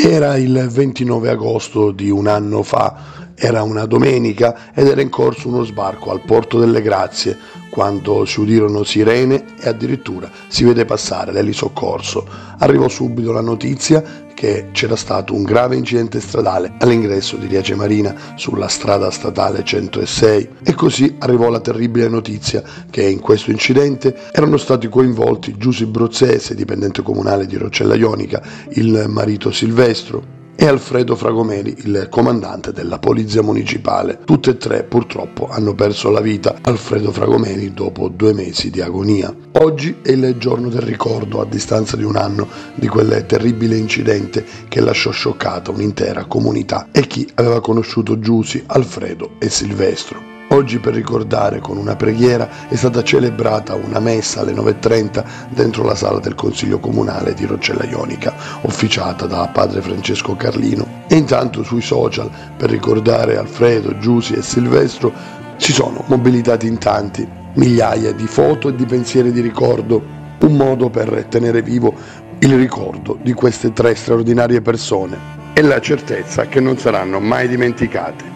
Era il 29 agosto di un anno fa, era una domenica ed era in corso uno sbarco al Porto delle Grazie quando si udirono sirene e addirittura si vede passare l'elisoccorso. Arrivò subito la notizia che c'era stato un grave incidente stradale all'ingresso di Liece Marina sulla strada statale 106 e così arrivò la terribile notizia che in questo incidente erano stati coinvolti Giusy Brozzese, dipendente comunale di Roccella Ionica, il marito Silvestro, e Alfredo Fragomeli, il comandante della polizia municipale. Tutte e tre purtroppo hanno perso la vita, Alfredo Fragomeli dopo 2 mesi di agonia. Oggi è il giorno del ricordo, a distanza di un anno, di quel terribile incidente che lasciò scioccata un'intera comunità e chi aveva conosciuto Giusy, Alfredo e Silvestro. Oggi, per ricordare con una preghiera, è stata celebrata una messa alle 9:30 dentro la sala del Consiglio Comunale di Roccella Ionica, officiata da padre Francesco Carlino. E intanto sui social, per ricordare Alfredo, Giusy e Silvestro, si sono mobilitati in tanti, migliaia di foto e di pensieri di ricordo, un modo per tenere vivo il ricordo di queste 3 straordinarie persone e la certezza che non saranno mai dimenticate.